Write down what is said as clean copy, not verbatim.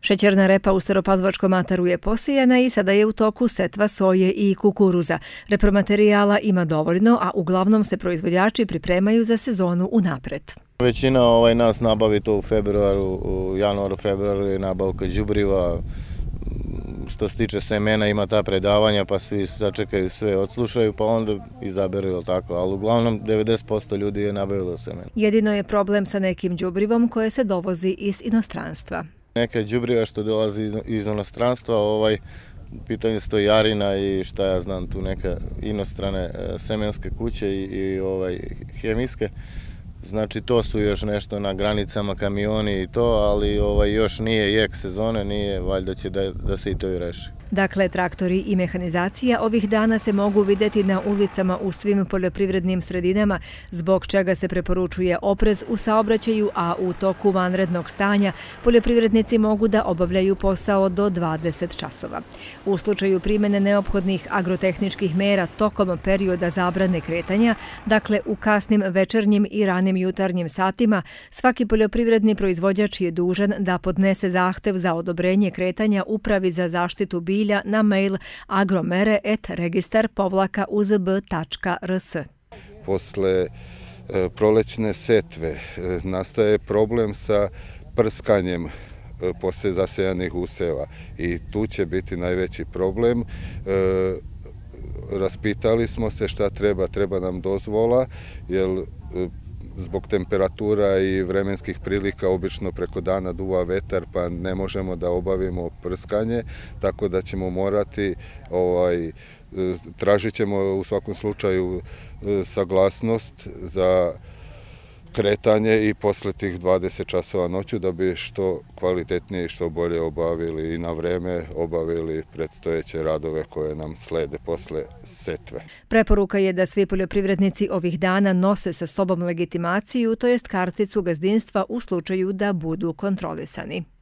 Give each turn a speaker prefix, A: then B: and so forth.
A: Šećerna repa u Staropazovačkom ataru je posijana i sada je u toku setva soje i kukuruza. Repromaterijala ima dovoljno, a uglavnom se proizvođači pripremaju za sezonu unapred.
B: Većina nas nabavi to u februaru, u januaru, februaru je nabavka đubriva. Što se tiče semena, ima ta predavanja, pa svi sačekaju, sve odslušaju, pa onda izaberu, tako, ali uglavnom 90% ljudi je nabavilo semena.
A: Jedino je problem sa nekim đubrivom koje se dovozi iz inostranstva.
B: Neka đubriva što dolazi iz inostranstva, pitanje stojarina i šta ja znam, tu neka inostrane semenske kuće i hemijske. Znači to su još nešto na granicama, kamioni i to, ali još nije jek sezone, nije, valjda će da se i to i reši.
A: Dakle, traktori i mehanizacija ovih dana se mogu vidjeti na ulicama u svim poljoprivrednim sredinama, zbog čega se preporučuje oprez u saobraćaju, a u toku vanrednog stanja poljoprivrednici mogu da obavljaju posao do 20 časova. U slučaju primjene neophodnih agrotehničkih mera tokom perioda zabrane kretanja, dakle u kasnim večernjim i ranim jutarnjim satima, svaki poljoprivredni proizvođač je dužan da podnese zahtev za odobrenje kretanja Upravi za zaštitu bilja na mail agromere@registar-uzb.rs.
C: Posle prolećne setve nastaje problem sa prskanjem posle zasejanih useva i tu će biti najveći problem. Raspitali smo se šta treba nam dozvola, jer zbog temperatura i vremenskih prilika obično preko dana duva vetar, pa ne možemo da obavimo prskanje, tako da ćemo morati, tražit ćemo u svakom slučaju saglasnost za kretanje i posle tih 20 časova noću da bi što kvalitetnije i što bolje obavili i na vreme obavili predstojeće radove koje nam slede posle setve.
A: Preporuka je da svi poljoprivrednici ovih dana nose sa sobom legitimaciju, to jest karticu gazdinstva u slučaju da budu kontrolisani.